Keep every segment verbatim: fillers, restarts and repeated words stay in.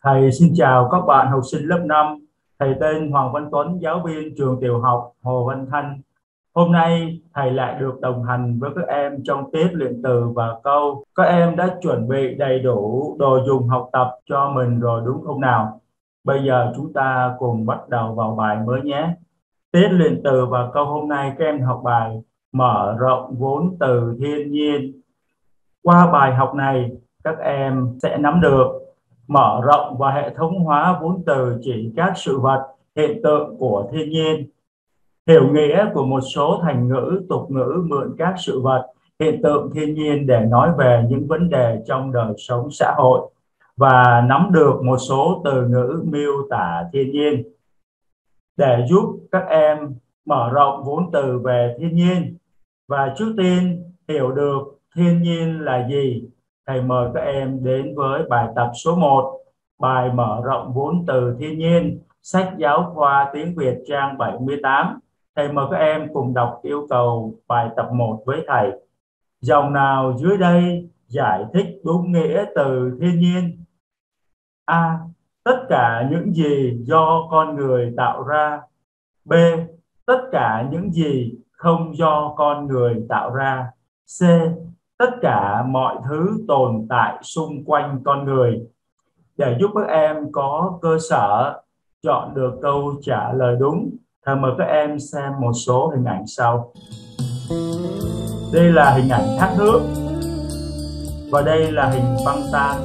Thầy xin chào các bạn học sinh lớp năm. Thầy tên Hoàng Văn Tuấn, giáo viên trường tiểu học Hồ Văn Thanh. Hôm nay thầy lại được đồng hành với các em trong tiết luyện từ và câu. Các em đã chuẩn bị đầy đủ đồ dùng học tập cho mình rồi đúng không nào? Bây giờ chúng ta cùng bắt đầu vào bài mới nhé. Tiết luyện từ và câu hôm nay các em học bài mở rộng vốn từ thiên nhiên. Qua bài học này, các em sẽ nắm được mở rộng và hệ thống hóa vốn từ chỉ các sự vật, hiện tượng của thiên nhiên. Hiểu nghĩa của một số thành ngữ, tục ngữ mượn các sự vật, hiện tượng thiên nhiên để nói về những vấn đề trong đời sống xã hội và nắm được một số từ ngữ miêu tả thiên nhiên để giúp các em mở rộng vốn từ về thiên nhiên. Và trước tiên hiểu được thiên nhiên là gì, thầy mời các em đến với bài tập số một, bài mở rộng vốn từ thiên nhiên, sách giáo khoa tiếng Việt trang bảy mươi tám. Thầy mời các em cùng đọc yêu cầu bài tập một với thầy. Dòng nào dưới đây giải thích đúng nghĩa từ thiên nhiên? A. Tất cả những gì do con người tạo ra. B. Tất cả những gì không do con người tạo ra. C. Tất cả mọi thứ tồn tại xung quanh con người. Để giúp các em có cơ sở chọn được câu trả lời đúng, thầy mời các em xem một số hình ảnh sau. Đây là hình ảnh thác nước, và đây là hình băng tan,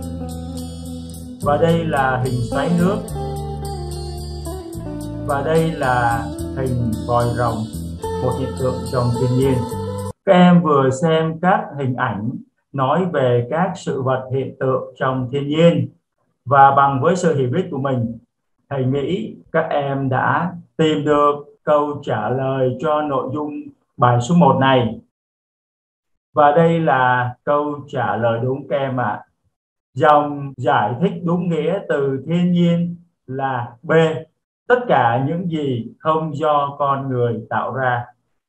và đây là hình xoáy nước, và đây là hình vòi rồng, một hiện tượng trong thiên nhiên. Các em vừa xem các hình ảnh nói về các sự vật, hiện tượng trong thiên nhiên, và bằng với sự hiểu biết của mình, thầy nghĩ các em đã tìm được câu trả lời cho nội dung bài số một này. Và đây là câu trả lời đúng các em ạ. À. Dòng giải thích đúng nghĩa từ thiên nhiên là B. Tất cả những gì không do con người tạo ra.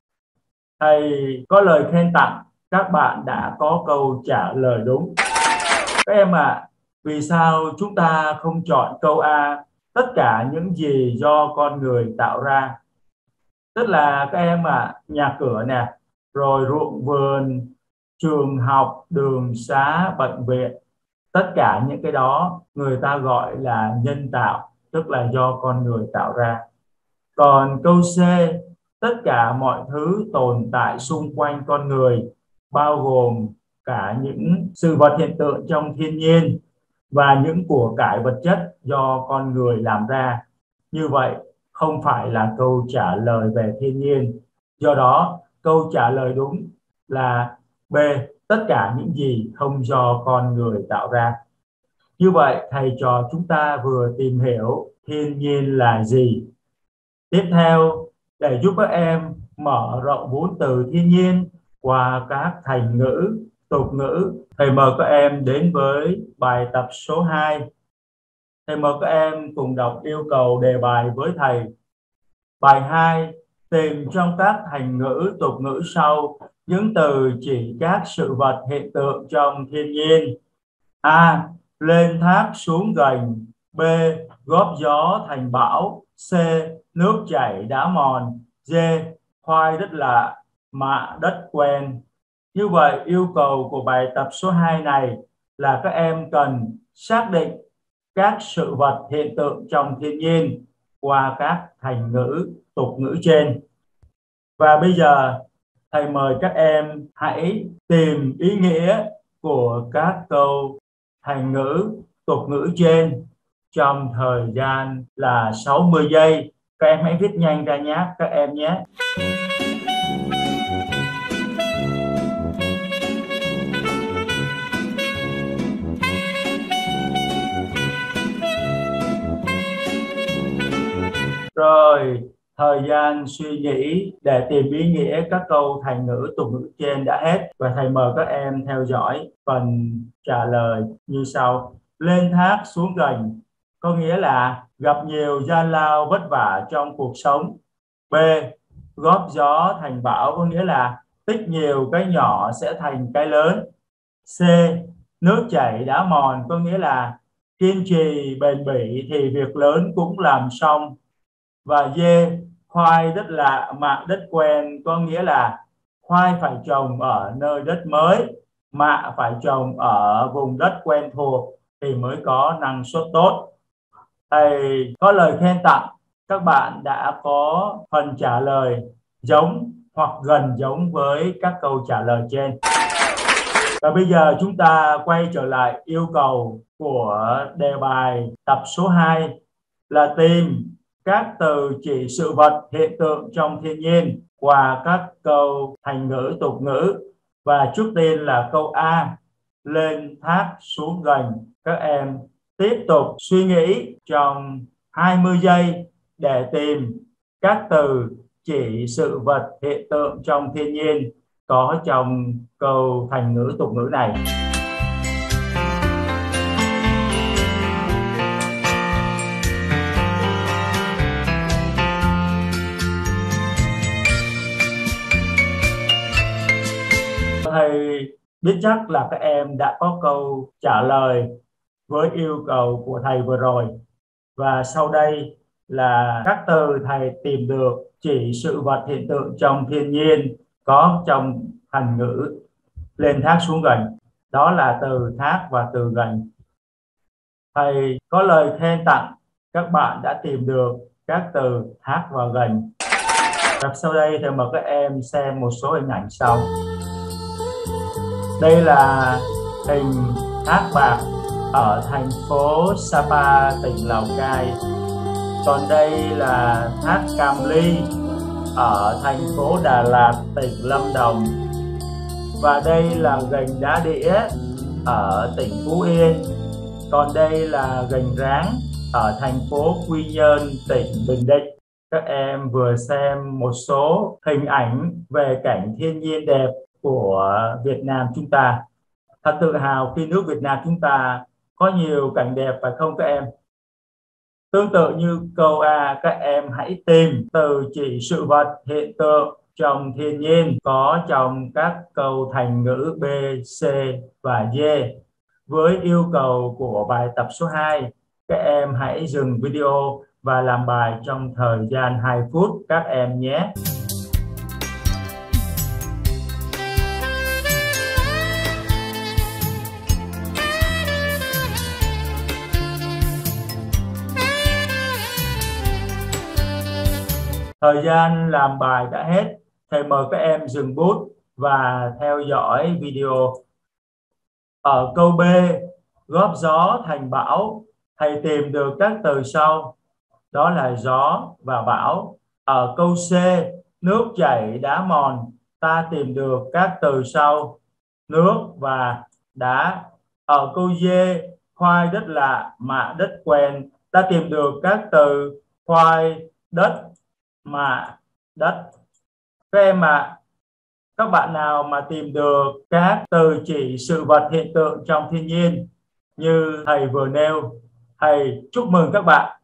Thầy có lời khen tặng, các bạn đã có câu trả lời đúng. Các em ạ, à, vì sao chúng ta không chọn câu A, tất cả những gì do con người tạo ra? Tức là các em ạ, à, nhà cửa nè, rồi ruộng vườn, trường học, đường xá, bệnh viện, tất cả những cái đó người ta gọi là nhân tạo, tức là do con người tạo ra. Còn câu C, tất cả mọi thứ tồn tại xung quanh con người, bao gồm cả những sự vật, hiện tượng trong thiên nhiên và những của cải vật chất do con người làm ra. Như vậy không phải là câu trả lời về thiên nhiên. Do đó câu trả lời đúng là B. Tất cả những gì không do con người tạo ra. Như vậy thầy trò chúng ta vừa tìm hiểu thiên nhiên là gì. Tiếp theo, để giúp các em mở rộng vốn từ thiên nhiên qua các thành ngữ, tục ngữ, thầy mời các em đến với bài tập số hai. Thầy mời các em cùng đọc yêu cầu đề bài với thầy. Bài hai, tìm trong các thành ngữ, tục ngữ sau những từ chỉ các sự vật, hiện tượng trong thiên nhiên. A. Lên thác xuống gành. B. Góp gió thành bão. C. Nước chảy đá mòn. D. Khoai đất lạ, mạ đất quen. Như vậy yêu cầu của bài tập số hai này là các em cần xác định các sự vật, hiện tượng trong thiên nhiên qua các thành ngữ, tục ngữ trên. Và bây giờ thầy mời các em hãy tìm ý nghĩa của các câu thành ngữ, tục ngữ trên trong thời gian là sáu mươi giây. Các em hãy viết nhanh ra nhé các em nhé. Rồi, thời gian suy nghĩ để tìm ý nghĩa các câu thành ngữ, tục ngữ trên đã hết, và thầy mời các em theo dõi phần trả lời như sau. Lên thác xuống gành có nghĩa là gặp nhiều gian lao vất vả trong cuộc sống. B. Góp gió thành bão có nghĩa là tích nhiều cái nhỏ sẽ thành cái lớn. C. Nước chảy đá mòn có nghĩa là kiên trì bền bỉ thì việc lớn cũng làm xong. Và D, khoai đất lạ mạ đất quen, có nghĩa là khoai phải trồng ở nơi đất mới, mạ phải trồng ở vùng đất quen thuộc thì mới có năng suất tốt. Thầy có lời khen tặng, các bạn đã có phần trả lời giống hoặc gần giống với các câu trả lời trên. Và bây giờ chúng ta quay trở lại yêu cầu của đề bài tập số hai là tìm các từ chỉ sự vật hiện tượng trong thiên nhiên qua các câu thành ngữ tục ngữ. Và trước tiên là câu A, lên thác xuống gành. Các em tiếp tục suy nghĩ trong hai mươi giây để tìm các từ chỉ sự vật hiện tượng trong thiên nhiên có trong câu thành ngữ tục ngữ này. Thầy biết chắc là các em đã có câu trả lời với yêu cầu của thầy vừa rồi. Và sau đây là các từ thầy tìm được chỉ sự vật hiện tượng trong thiên nhiên có trong thành ngữ lên thác xuống gành. Đó là từ thác và từ gành. Thầy có lời khen tặng, các bạn đã tìm được các từ thác và gành. Và sau đây thì mời các em xem một số hình ảnh sau. Đây là hình thác bạc ở thành phố Sapa, tỉnh Lào Cai. Còn đây là thác Cam Ly ở thành phố Đà Lạt, tỉnh Lâm Đồng. Và đây là gành Đá Đĩa ở tỉnh Phú Yên. Còn đây là gành Ráng ở thành phố Quy Nhơn, tỉnh Bình Định. Các em vừa xem một số hình ảnh về cảnh thiên nhiên đẹp của Việt Nam chúng ta. Thật tự hào khi nước Việt Nam chúng ta có nhiều cảnh đẹp, phải không các em? Tương tự như câu A, các em hãy tìm từ chỉ sự vật hiện tượng trong thiên nhiên có trong các câu thành ngữ B, C và D. Với yêu cầu của bài tập số hai, các em hãy dừng video và làm bài trong thời gian hai phút các em nhé. Thời gian làm bài đã hết. Thầy mời các em dừng bút và theo dõi video. Ở câu B, góp gió thành bão, thầy tìm được các từ sau. Đó là gió và bão. Ở câu C, nước chảy đá mòn, ta tìm được các từ sau. Nước và đá. Ở câu D, khoai đất lạ mạ đất quen, ta tìm được các từ khoai, đất, mạ, đất. Các em ạ, à, các bạn nào mà tìm được các từ chỉ sự vật hiện tượng trong thiên nhiên như thầy vừa nêu, thầy chúc mừng các bạn.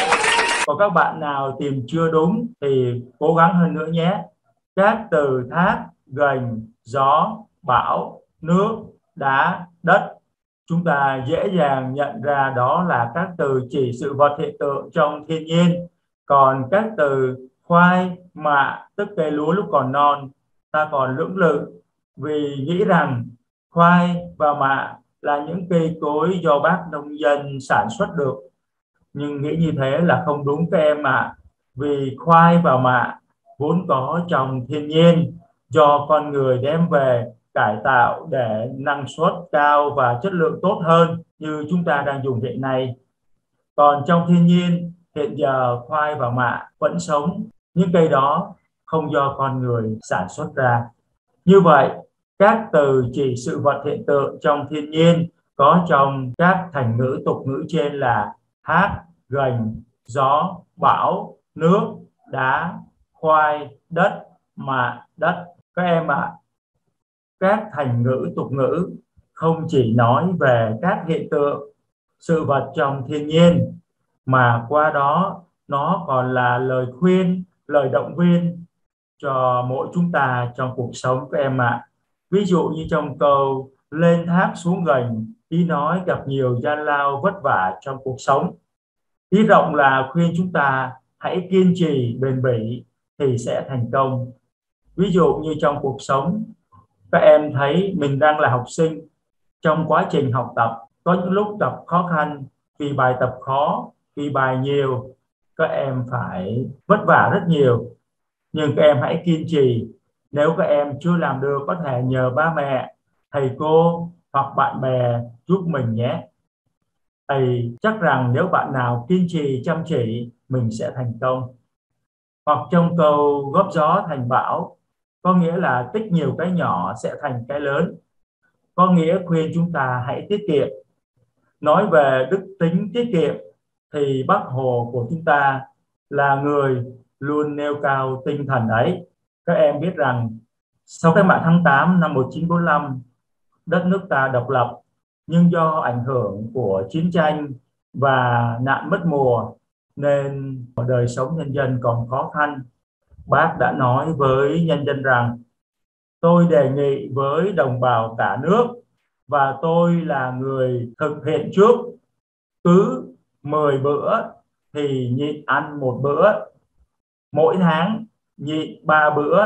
Còn các bạn nào tìm chưa đúng thì cố gắng hơn nữa nhé. Các từ thác, gành, gió, bão, nước, đá, đất, chúng ta dễ dàng nhận ra đó là các từ chỉ sự vật hiện tượng trong thiên nhiên. Còn các từ khoai, mạ, tức cây lúa lúc còn non, ta còn lưỡng lự vì nghĩ rằng khoai và mạ là những cây cối do bác nông dân sản xuất được. Nhưng nghĩ như thế là không đúng các em ạ. À. Vì khoai và mạ vốn có trong thiên nhiên, do con người đem về cải tạo để năng suất cao và chất lượng tốt hơn như chúng ta đang dùng hiện nay. Còn trong thiên nhiên, hiện giờ khoai và mạ vẫn sống, những cây đó không do con người sản xuất ra. Như vậy, các từ chỉ sự vật hiện tượng trong thiên nhiên có trong các thành ngữ tục ngữ trên là thác, gành, gió, bão, nước, đá, khoai, đất, mạ, đất. Các em ạ, à, các thành ngữ tục ngữ không chỉ nói về các hiện tượng, sự vật trong thiên nhiên, mà qua đó nó còn là lời khuyên, lời động viên cho mỗi chúng ta trong cuộc sống các em ạ. À. Ví dụ như trong câu lên thác xuống gành, Ý nói gặp nhiều gian lao vất vả trong cuộc sống. Ý rộng là khuyên chúng ta hãy kiên trì bền bỉ thì sẽ thành công. Ví dụ như trong cuộc sống, các em thấy mình đang là học sinh. Trong quá trình học tập, có những lúc gặp khó khăn vì bài tập khó, vì bài nhiều, các em phải vất vả rất nhiều. Nhưng các em hãy kiên trì. Nếu các em chưa làm được, có thể nhờ ba mẹ, thầy cô hoặc bạn bè giúp mình nhé. Thầy chắc rằng nếu bạn nào kiên trì chăm chỉ, mình sẽ thành công. Hoặc trong câu góp gió thành bão, có nghĩa là tích nhiều cái nhỏ sẽ thành cái lớn, có nghĩa khuyên chúng ta hãy tiết kiệm. Nói về đức tính tiết kiệm thì Bác Hồ của chúng ta là người luôn nêu cao tinh thần ấy. Các em biết rằng sau cách mạng tháng tám năm một nghìn chín trăm bốn mươi lăm, đất nước ta độc lập, nhưng do ảnh hưởng của chiến tranh và nạn mất mùa nên đời sống nhân dân còn khó khăn. Bác đã nói với nhân dân rằng: tôi đề nghị với đồng bào cả nước, và tôi là người thực hiện trước, cứ mười bữa thì nhịn ăn một bữa, mỗi tháng nhịn ba bữa,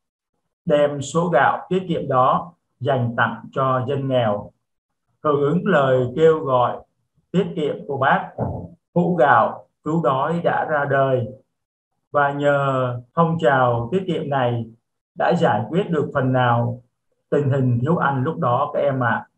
đem số gạo tiết kiệm đó dành tặng cho dân nghèo. Hưởng ứng lời kêu gọi tiết kiệm của Bác, hũ gạo cứu đói đã ra đời, và nhờ phong trào tiết kiệm này đã giải quyết được phần nào tình hình thiếu ăn lúc đó các em ạ. À.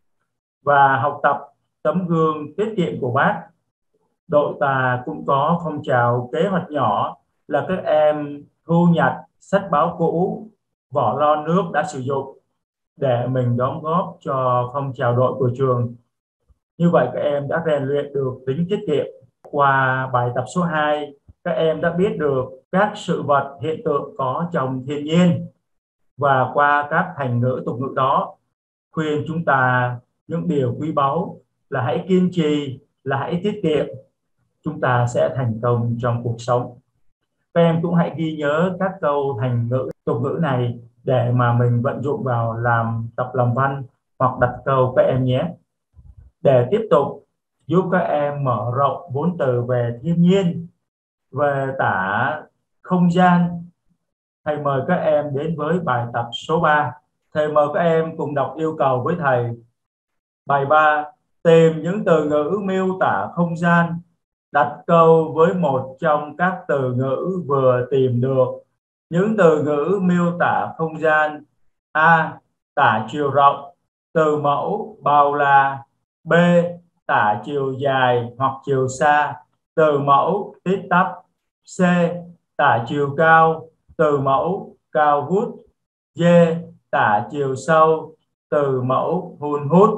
Và học tập tấm gương tiết kiệm của Bác, đội ta cũng có phong trào kế hoạch nhỏ là các em thu nhặt sách báo cũ, vỏ lon nước đã sử dụng để mình đóng góp cho phong trào đội của trường. Như vậy các em đã rèn luyện được tính tiết kiệm. Qua bài tập số hai, các em đã biết được các sự vật hiện tượng có trong thiên nhiên, và qua các thành ngữ tục ngữ đó khuyên chúng ta những điều quý báu là hãy kiên trì, là hãy tiết kiệm, chúng ta sẽ thành công trong cuộc sống. Các em cũng hãy ghi nhớ các câu thành ngữ tục ngữ này để mà mình vận dụng vào làm tập làm văn hoặc đặt câu các em nhé. Để tiếp tục giúp các em mở rộng vốn từ về thiên nhiên, về tả không gian, thầy mời các em đến với bài tập số ba. Thầy mời các em cùng đọc yêu cầu với thầy. Bài ba: tìm những từ ngữ miêu tả không gian. Đặt câu với một trong các từ ngữ vừa tìm được. Những từ ngữ miêu tả không gian: A. Tả chiều rộng, từ mẫu, bao la. B. Tả chiều dài hoặc chiều xa, từ mẫu, tít tắp. C. Tả chiều cao, từ mẫu, cao vút. D. Tả chiều sâu, từ mẫu, hun hút.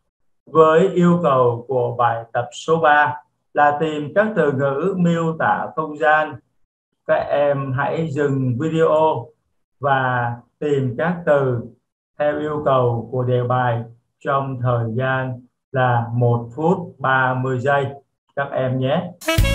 Với yêu cầu của bài tập số ba là tìm các từ ngữ miêu tả không gian, các em hãy dừng video và tìm các từ theo yêu cầu của đề bài trong thời gian là một phút ba mươi giây các em nhé.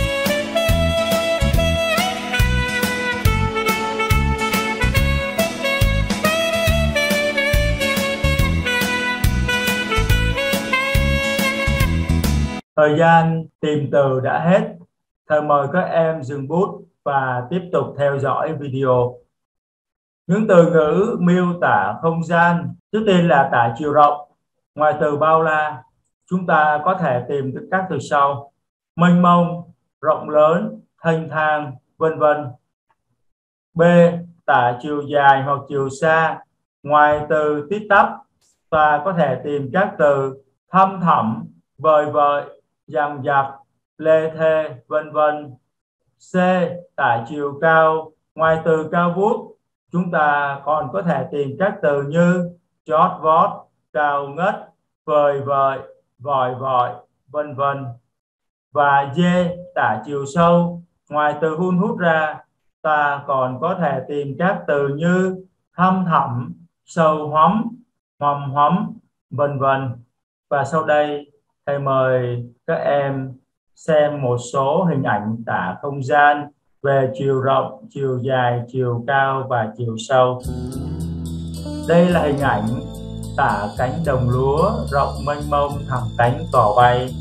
Thời gian tìm từ đã hết. Thầy mời các em dừng bút và tiếp tục theo dõi video. Những từ ngữ miêu tả không gian, trước tiên là tả chiều rộng. Ngoài từ bao la, chúng ta có thể tìm được các từ sau: mênh mông, rộng lớn, thênh thang, vân vân. B. Tả chiều dài hoặc chiều xa. Ngoài từ tít tắp, ta có thể tìm các từ thăm thẳm, vời vợi, dằng dặc, lê thê, vân vân. C. Tả chiều cao. Ngoài từ cao vút, chúng ta còn có thể tìm các từ như chót vót, cao ngất, vời vợi, vòi vọi, vân vân. Và D. Tả chiều sâu. Ngoài từ hun hút ra, ta còn có thể tìm các từ như thăm thẳm, sâu hoắm, hoằm hoắm, vân vân. Và sau đây thầy mời các em xem một số hình ảnh tả không gian về chiều rộng, chiều dài, chiều cao và chiều sâu. Đây là hình ảnh tả cánh đồng lúa rộng mênh mông thẳng cánh cỏ bay.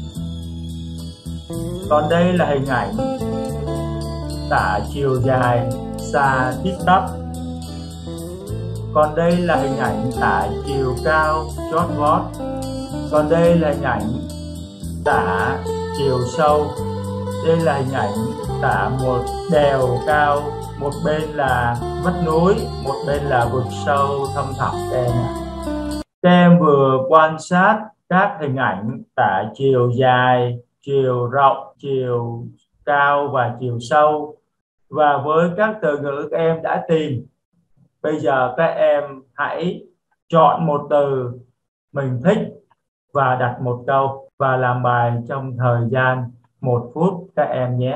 Còn đây là hình ảnh tả chiều dài xa tít tắp. Còn đây là hình ảnh tả chiều cao chót vót. Còn đây là hình ảnh tả chiều sâu. Đây là hình ảnh tả một đèo cao, một bên là vách núi, một bên là vực sâu thăm thẳm. Các em các em vừa quan sát các hình ảnh tả chiều dài, chiều rộng, chiều cao và chiều sâu, và với các từ ngữ các em đã tìm, bây giờ các em hãy chọn một từ mình thích và đặt một câu và làm bài trong thời gian một phút các em nhé.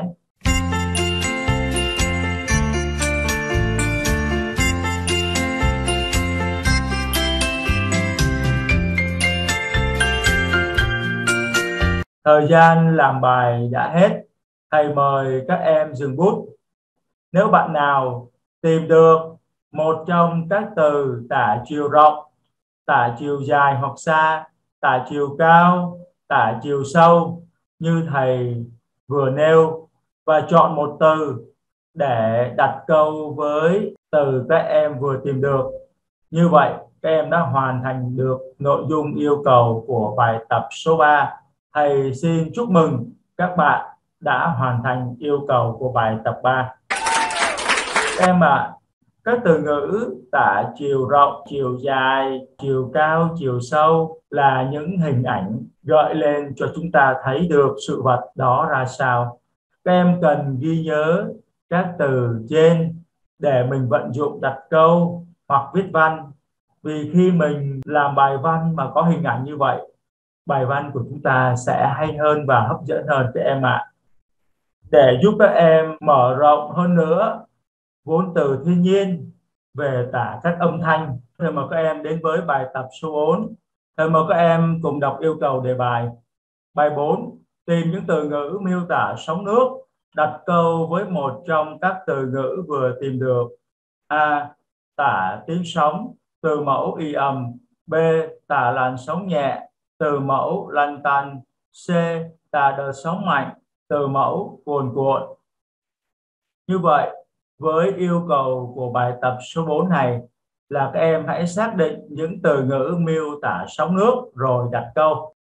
Thời gian làm bài đã hết. Thầy mời các em dừng bút. Nếu bạn nào tìm được một trong các từ tả chiều rộng, tả chiều dài hoặc xa, tả chiều cao, tả chiều sâu như thầy vừa nêu và chọn một từ để đặt câu với từ các em vừa tìm được, như vậy các em đã hoàn thành được nội dung yêu cầu của bài tập số ba. Thầy xin chúc mừng các bạn đã hoàn thành yêu cầu của bài tập ba. Các em ạ, à, các từ ngữ tả chiều rộng, chiều dài, chiều cao, chiều sâu là những hình ảnh gợi lên cho chúng ta thấy được sự vật đó ra sao. Các em cần ghi nhớ các từ trên để mình vận dụng đặt câu hoặc viết văn. Vì khi mình làm bài văn mà có hình ảnh như vậy, bài văn của chúng ta sẽ hay hơn và hấp dẫn hơn các em ạ. À. Để giúp các em mở rộng hơn nữa vốn từ thiên nhiên về tả các âm thanh, thầy mời các em đến với bài tập số bốn. Thầy mời các em cùng đọc yêu cầu đề bài. Bài bốn. Tìm những từ ngữ miêu tả sóng nước. Đặt câu với một trong các từ ngữ vừa tìm được. A. Tả tiếng sóng, từ mẫu y ầm. B. Tả làn sóng nhẹ, từ mẫu lăn tăn. C. Tả đợt sóng mạnh, từ mẫu cuồn cuộn. Như vậy, với yêu cầu của bài tập số bốn này là các em hãy xác định những từ ngữ miêu tả sóng nước rồi đặt câu.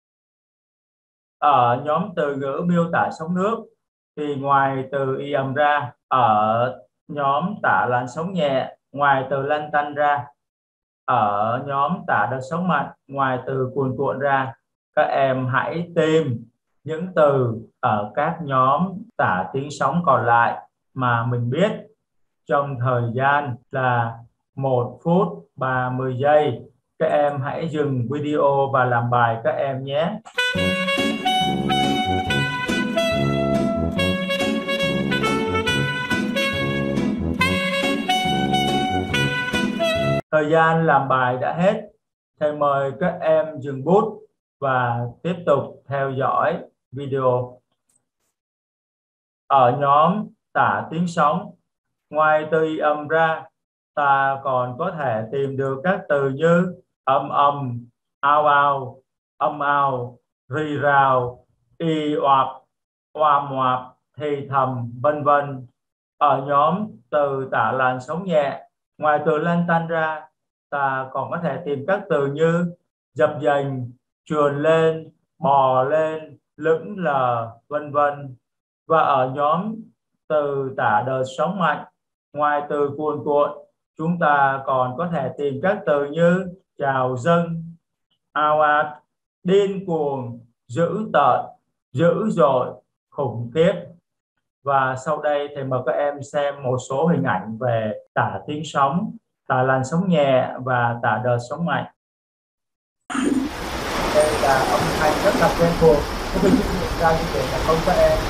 Ở nhóm từ ngữ miêu tả sóng nước thì ngoài từ y ầm ra, ở nhóm tả làn sóng nhẹ, ngoài từ lăn tăn ra, ở nhóm tả đợt sóng mạnh, ngoài từ cuồn cuộn ra, các em hãy tìm những từ ở các nhóm tả tiếng sóng còn lại mà mình biết trong thời gian là một phút ba mươi giây. Các em hãy dừng video và làm bài các em nhé. Thời gian làm bài đã hết. Thầy mời các em dừng bút và tiếp tục theo dõi video. Ở nhóm tả tiếng sóng, ngoài từ y ầm ra, ta còn có thể tìm được các từ như âm âm, ao ao, âm ao, rì rào, y oạp, oàm oạp, thì thầm, vân vân. Ở nhóm từ tả làn sóng nhẹ, ngoài từ lăn tăn ra, ta còn có thể tìm các từ như dập dềnh, trườn lên, bò lên, lững lờ, vân vân. Và ở nhóm từ tả đợt sóng mạnh, ngoài từ cuồn cuộn, chúng ta còn có thể tìm các từ như trào dâng, ào ạt, điên cuồng, dữ tợn, dữ dội, khủng khiếp. Và sau đây thầy mời các em xem một số hình ảnh về tả tiếng sóng, tả làn sóng nhẹ và tả đợt sóng mạnh. Đây là âm thanh rất là quen thuộc, có thể hiện ra như vậy là không các em.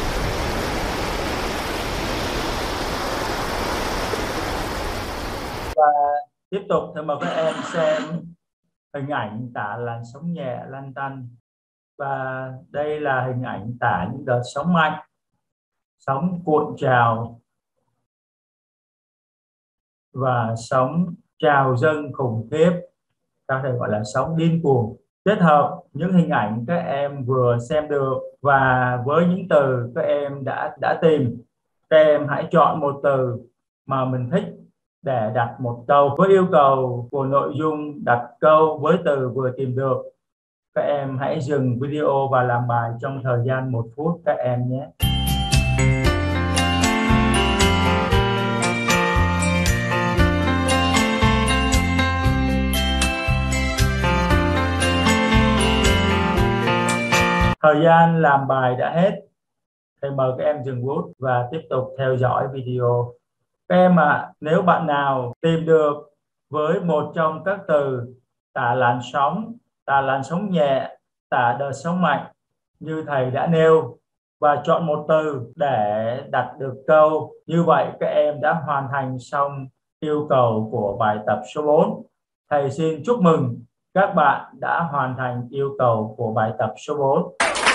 Và tiếp tục thầy mời các em xem hình ảnh tả làn sóng nhẹ lăn tăn. Và đây là hình ảnh tả những đợt sóng mạnh, sóng cuộn trào và sóng trào dâng khủng khiếp. ta có thể gọi là sống điên cuồng. Kết hợp những hình ảnh các em vừa xem được và với những từ các em đã đã tìm, các em hãy chọn một từ mà mình thích để đặt một câu. Với yêu cầu của nội dung đặt câu với từ vừa tìm được, các em hãy dừng video và làm bài trong thời gian một phút các em nhé. Thời gian làm bài đã hết. Thầy mời các em dừng bút và tiếp tục theo dõi video. Các em ạ, à, nếu bạn nào tìm được với một trong các từ tả làn sóng, tả làn sóng nhẹ, tả đợt sóng mạnh như thầy đã nêu và chọn một từ để đặt được câu, như vậy các em đã hoàn thành xong yêu cầu của bài tập số bốn. Thầy xin chúc mừng các bạn đã hoàn thành yêu cầu của bài tập số bốn.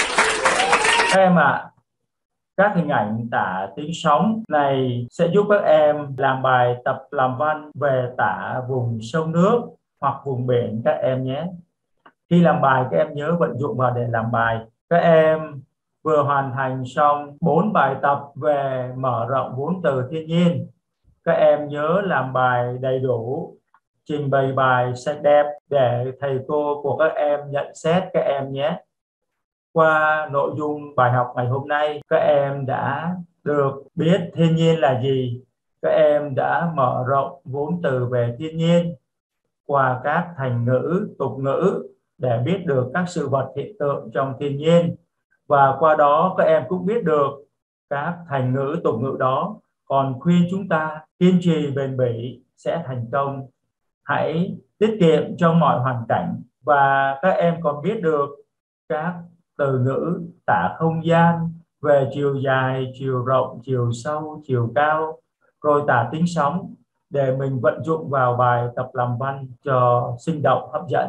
Các em ạ, à, các hình ảnh tả tiếng sóng này sẽ giúp các em làm bài tập làm văn về tả vùng sông nước hoặc vùng biển các em nhé. Khi làm bài các em nhớ vận dụng vào để làm bài. Các em vừa hoàn thành xong bốn bài tập về mở rộng vốn từ thiên nhiên. Các em nhớ làm bài đầy đủ, trình bày bài sạch đẹp để thầy cô của các em nhận xét các em nhé. Qua nội dung bài học ngày hôm nay, các em đã được biết thiên nhiên là gì. Các em đã mở rộng vốn từ về thiên nhiên qua các thành ngữ, tục ngữ để biết được các sự vật hiện tượng trong thiên nhiên. Và qua đó các em cũng biết được các thành ngữ, tục ngữ đó còn khuyên chúng ta kiên trì bền bỉ sẽ thành công. Hãy tiết kiệm trong mọi hoàn cảnh. Và các em còn biết được các từ ngữ tả không gian về chiều dài, chiều rộng, chiều sâu, chiều cao, rồi tả tiếng sóng để mình vận dụng vào bài tập làm văn cho sinh động hấp dẫn.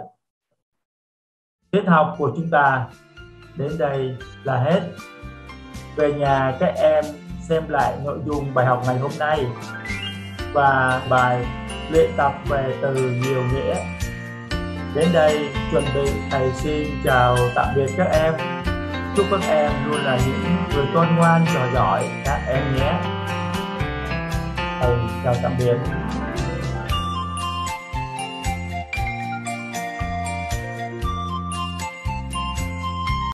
Tiết học của chúng ta đến đây là hết. Về nhà các em xem lại nội dung bài học ngày hôm nay và bài luyện tập về từ nhiều nghĩa. Đến đây chuẩn bị thầy xin chào tạm biệt các em. Chúc các em luôn là những người con ngoan trò giỏi các em nhé. Thầy chào tạm biệt.